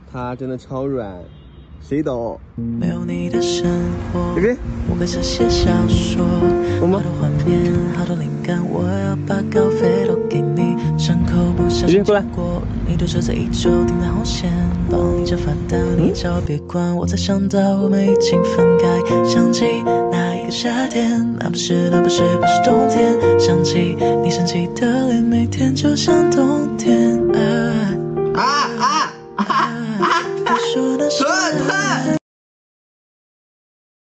它真的超软，谁懂？ 没有你的生活， 这边我会写小说，好多画面，好多灵感，我要把稿费都给你，伤口不小心经过，你对着这一周停在红线，帮你折发到你叫别管，我才想到我们已经分开，想起那一个夏天，那不是冬天，想起你生气的脸，每天就像冬天。你说那是爱。